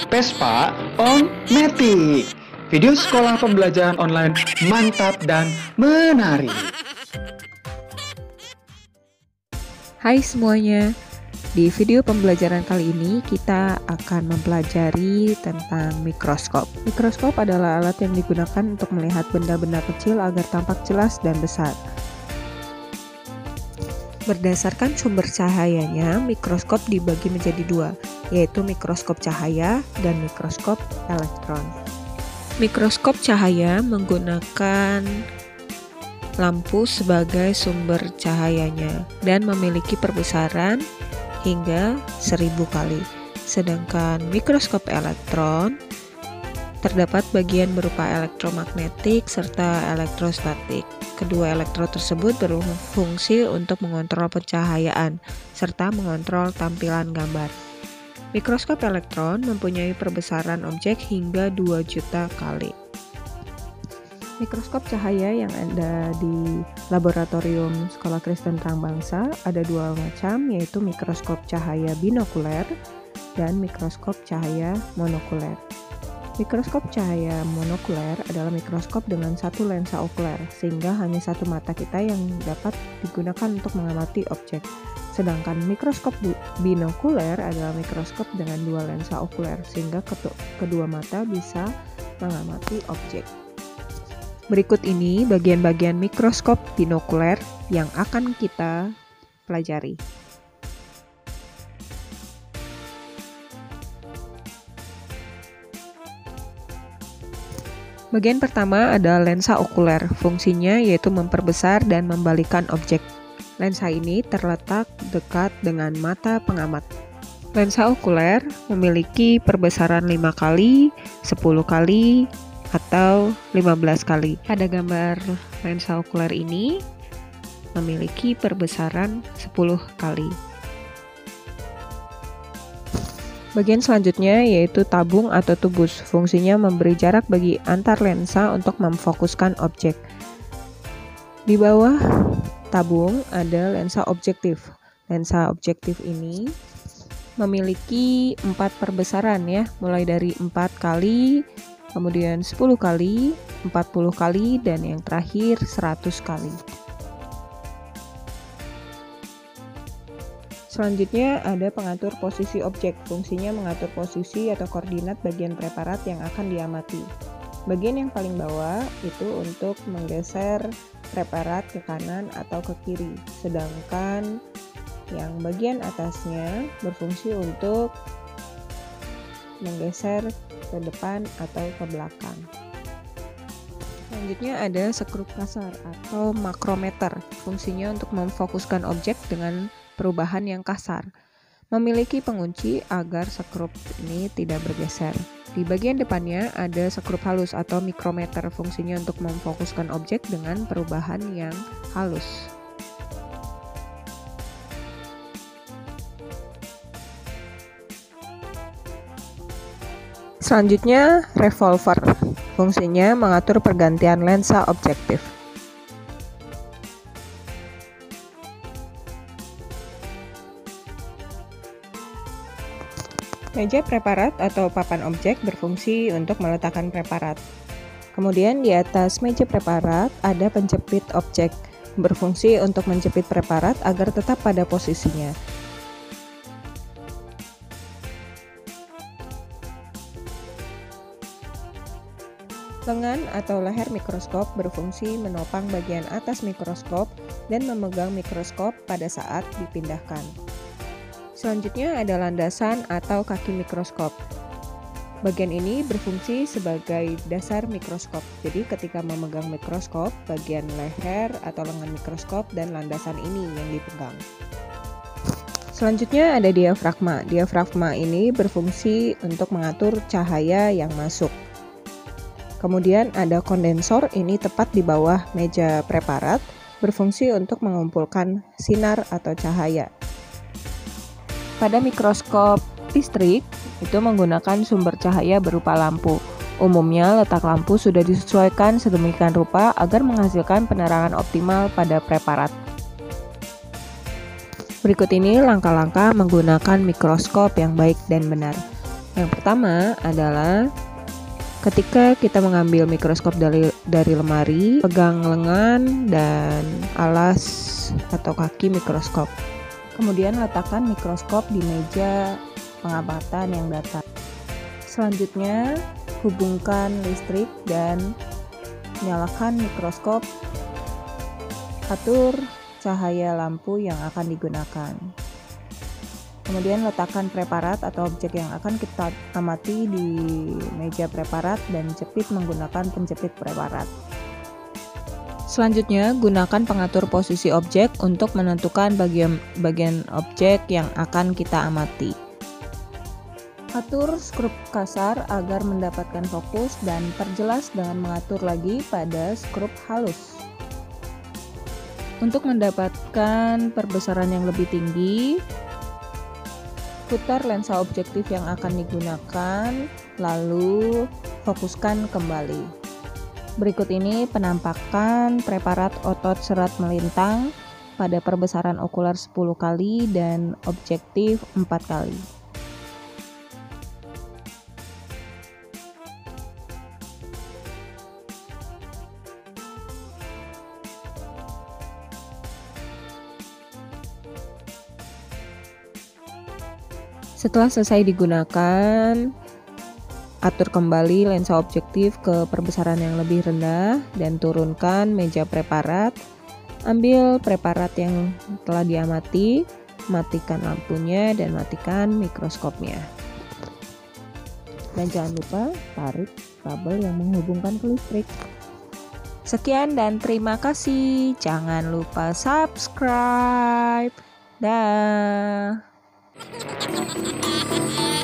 Vespa on Matic. Video sekolah pembelajaran online mantap dan menarik. Hai semuanya, di video pembelajaran kali ini kita akan mempelajari tentang mikroskop. Mikroskop adalah alat yang digunakan untuk melihat benda-benda kecil agar tampak jelas dan besar. Berdasarkan sumber cahayanya, mikroskop dibagi menjadi dua, yaitu mikroskop cahaya dan mikroskop elektron. Mikroskop cahaya menggunakan lampu sebagai sumber cahayanya dan memiliki perbesaran hingga 1000 kali. Sedangkan mikroskop elektron terdapat bagian berupa elektromagnetik serta elektrostatik. Kedua elektrod tersebut berfungsi untuk mengontrol pencahayaan serta mengontrol tampilan gambar. Mikroskop elektron mempunyai perbesaran objek hingga 2 juta kali. Mikroskop cahaya yang ada di laboratorium Sekolah Kristen Terang Bangsa ada dua macam, yaitu mikroskop cahaya binokuler dan mikroskop cahaya monokuler. Mikroskop cahaya monokuler adalah mikroskop dengan satu lensa okuler, sehingga hanya satu mata kita yang dapat digunakan untuk mengamati objek. Sedangkan mikroskop binokuler adalah mikroskop dengan dua lensa okuler, sehingga kedua mata bisa mengamati objek. Berikut ini bagian-bagian mikroskop binokuler yang akan kita pelajari. Bagian pertama ada lensa okuler. Fungsinya yaitu memperbesar dan membalikan objek. Lensa ini terletak dekat dengan mata pengamat. Lensa okuler memiliki perbesaran 5 kali, 10 kali, atau 15 kali. Pada gambar lensa okuler ini memiliki perbesaran 10 kali. Bagian selanjutnya yaitu tabung atau tubus. Fungsinya memberi jarak bagi antar lensa untuk memfokuskan objek. Di bawah tabung ada lensa objektif. Lensa objektif ini memiliki 4 perbesaran ya, mulai dari 4 kali, kemudian 10 kali, 40 kali, dan yang terakhir 100 kali. Selanjutnya ada pengatur posisi objek. Fungsinya mengatur posisi atau koordinat bagian preparat yang akan diamati. Bagian yang paling bawah itu untuk menggeser preparat ke kanan atau ke kiri. Sedangkan yang bagian atasnya berfungsi untuk menggeser ke depan atau ke belakang. Selanjutnya ada sekrup kasar atau makrometer. Fungsinya untuk memfokuskan objek dengan perubahan yang kasar. Memiliki pengunci agar sekrup ini tidak bergeser. Di bagian depannya ada sekrup halus atau mikrometer. Fungsinya untuk memfokuskan objek dengan perubahan yang halus. Selanjutnya revolver. Fungsinya mengatur pergantian lensa objektif. Meja preparat atau papan objek berfungsi untuk meletakkan preparat. Kemudian di atas meja preparat ada penjepit objek, berfungsi untuk menjepit preparat agar tetap pada posisinya. Lengan atau leher mikroskop berfungsi menopang bagian atas mikroskop dan memegang mikroskop pada saat dipindahkan. Selanjutnya ada landasan atau kaki mikroskop. Bagian ini berfungsi sebagai dasar mikroskop. Jadi ketika memegang mikroskop, bagian leher atau lengan mikroskop dan landasan ini yang dipegang. Selanjutnya ada diafragma. Diafragma ini berfungsi untuk mengatur cahaya yang masuk. Kemudian ada kondensor, ini tepat di bawah meja preparat, berfungsi untuk mengumpulkan sinar atau cahaya. Pada mikroskop listrik, itu menggunakan sumber cahaya berupa lampu. Umumnya, letak lampu sudah disesuaikan sedemikian rupa agar menghasilkan penerangan optimal pada preparat. Berikut ini langkah-langkah menggunakan mikroskop yang baik dan benar. Yang pertama adalah ketika kita mengambil mikroskop dari lemari, pegang lengan dan alas atau kaki mikroskop. Kemudian letakkan mikroskop di meja pengamatan yang datar. Selanjutnya, hubungkan listrik dan nyalakan mikroskop. Atur cahaya lampu yang akan digunakan. Kemudian letakkan preparat atau objek yang akan kita amati di meja preparat dan jepit menggunakan penjepit preparat. Selanjutnya, gunakan pengatur posisi objek untuk menentukan bagian objek yang akan kita amati. Atur skrup kasar agar mendapatkan fokus dan perjelas dengan mengatur lagi pada skrup halus. Untuk mendapatkan perbesaran yang lebih tinggi, putar lensa objektif yang akan digunakan, lalu fokuskan kembali. Berikut ini penampakan preparat otot serat melintang pada perbesaran okular 10 kali dan objektif 4 kali. Setelah selesai digunakan, atur kembali lensa objektif ke perbesaran yang lebih rendah dan turunkan meja preparat. Ambil preparat yang telah diamati, matikan lampunya dan matikan mikroskopnya. Dan jangan lupa tarik kabel yang menghubungkan ke listrik. Sekian dan terima kasih. Jangan lupa subscribe. Dah.